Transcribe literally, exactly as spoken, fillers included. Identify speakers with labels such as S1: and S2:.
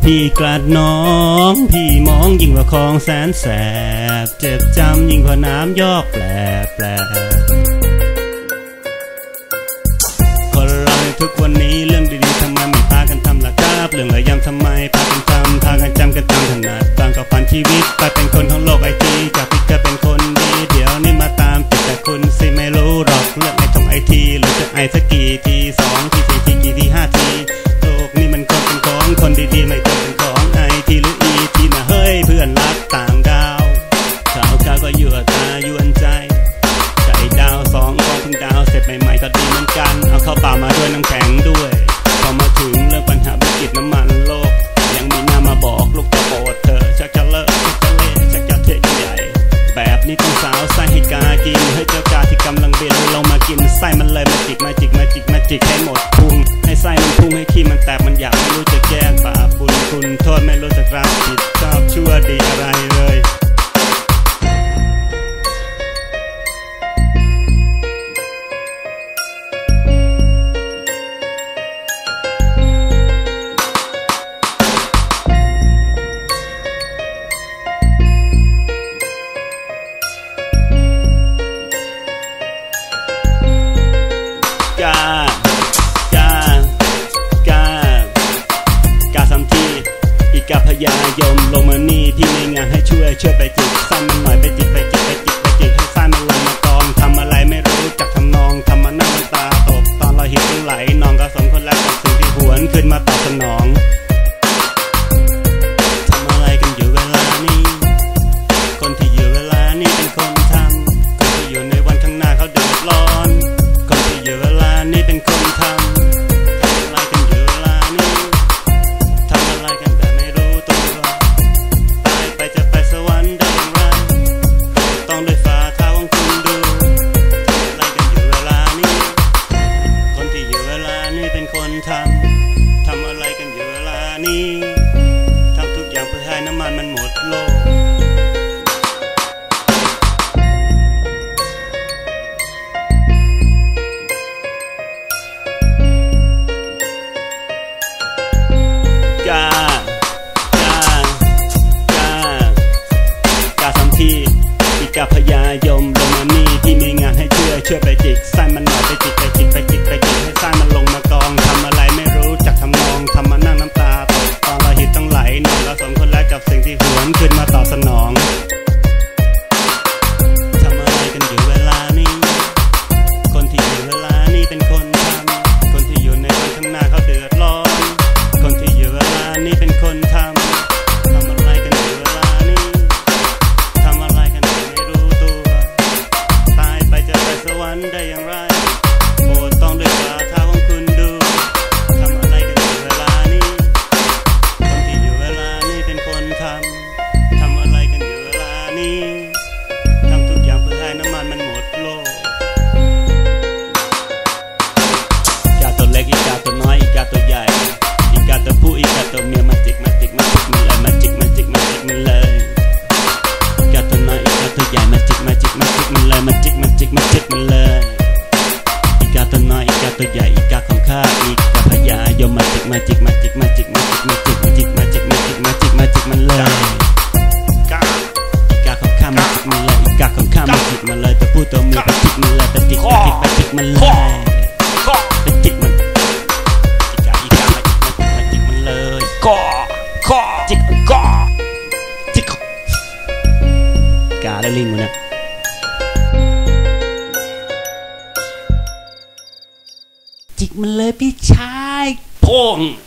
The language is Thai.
S1: พี่กลัดน้องพี่มองยิ่งกว่าคลองแสนแสบเจ็บจำยิ่งกว่าน้ำยอกแปลแปลคนเราในทุกวันนี้เรื่องดีๆทำไมไม่พากันทำล่ะครับเรื่องระยำทำไมพากันทำพากันจำกันตามถนัดบางก็ผ่านชีวิตไปเป็นคนของโลกไอทีจากพี่จะเป็นคนดีเดี๋ยวนี้มาตามติดแต่คุณสิไม่รู้หรอกเรื่องไอทงไอทีหรือจะไอสักกี่ทีสองทีสี่ทีกี่ทีห้าทีโลกนี้มันคนเป็นของคนดีๆไม่ควรเป็นของไอทีหรืออีทีนะเฮ้ยเพื่อนรักต่างดาวข่าวข่าวก็ยั่วตายวนใจใจดาวสองกองพึ่งดาวเสร็จใหม่ๆก็ดีเหมือนกันเอาเข้าป่ามาด้วยน้ำแข็งด้วยพอมาถึงเรื่องปัญหาวิกฤตน้ำมันโลกยังมีหน้ามาบอกลูกจะโปรดเธอชักจะเลิกชักจะเล่ชักจะเทใหญ่แบบนี้ต้องสาวไส้ให้กากินให้เจ้ากาที่กำลังบินลงมากินไส้มันเลยมาจิกมาจิกมาจิกมาจิกให้หมดพุงให้ไส้มันพุ่งให้ขี้มันแตกมันอยากไม่รู้จะแก้บาปบุญคุณโทษไม่รู้จะรับผิดชอบชั่วดีอะไรเลยกากากากาสามทีอีกาพยายมลงมานี่พี่มีงานให้ช่วยช่วยไปจิกไส้มันหน่อยไปจิกไปจิกไปจิกไปจิกให้ไส้มันลงมากองทำอะไรไม่รู้จักทำนองทำมาหน้ามันตาตกตอนเราหิวต้องไหลนองก็สมคนแรกกับสิ่งที่หวนขึ้นมาตอบสนองทำอะไรกันอยู่เวลานี้คนที่อยู่เวลานี้เป็นคนทำคนที่อยู่ในวันข้างหน้าเขาเดือดร้อนคนที่อยู่เวลานี้เป็นคนทำทำอะไรกันอยู่เวลานี้ทำอะไรกันแต่ไม่รู้ตัวตายไปจะไปสวรรค์ได้อย่างไรต้องด้วยฝ่าเท้าของคุณดูทำอะไรกันอยู่เวลานี้คนที่อยู่เวลานี้เป็นคนทำทำอะไรกันอยู่เวลานี้ทำทุกอย่างเพื่อให้น้ำมันมันหมดโลกกากากากาสามทีอีกาพยายมลงมานี่ที่มีงานให้ช่วยช่วยไปจิกไส้มันหน่อยไปจิกไปจิกไปจิกไปจิกให้ไส้มันลงมากองทำอะไรไม่รู้จักทำนองทำมานั่งน้ำตาตกตอนเราหิวต้องไหลนอนเราสมคนแรกกับสิ่งที่หวนขึ้นมาตอบสนองทำอะไรกันอยู่เวลานี้คนที่อยู่เวลานี้เป็นคนทำคนที่อยู่ในวันข้างหน้าเขาเดือดร้อนคนที่อยู่เวลานี้เป็นคนทำทำอะไรกันอยู่เวลานี้ทำอะไรกันแต่ไม่รู้ตัวตายไปจะไปสวรรค์ได้อย่างไรโปรดต้องด้วยฝ่าเท้าของคุณดูทำอะไรกันอยู่เวลานี้คนที่อยู่เวลานี้เป็นคนทำทำอะไรกันอยู่เวลานี้ทำทุกอย่างเพื่อให้น้ำมันมันหมดโลกอีกาตัวเล็กอีกาตัวน้อยอีกาตัวใหญ่อีกาตัวผู้อีกาตัวเมียมาจิกมาจิกมาจิกมันเลยมาจิกมาจิกมาจิกมันเลยอีกาตัวน้อยอีกาตัวใหญ่มาจิกมาจิกมาจิกมันเลยมาจิกมาจิกมาจิกมันเลยอีกาตัวน้อยอีกาตัวใหญ่อีกาของข้าอีกาพยายมมาจิกมาจิกมาจิกมาจิกมาจิกมาจิกมาจิกมาจิกมาจิกมาจิกมาจิกมันเลยอีกาของข้ามาจิกมันเลยอีกาของข้ามาจิกมันเลยตัวผู้ตัวเมียไปจิกมันเลยไปจิกมาจิกมาจิกมันเลยไปจิกมันอีกาอีกามาจิกมาจิกมันเลยก็ก็จิกก็จิกกาและลิงมันนะจิกมันเลยพี่ชายพง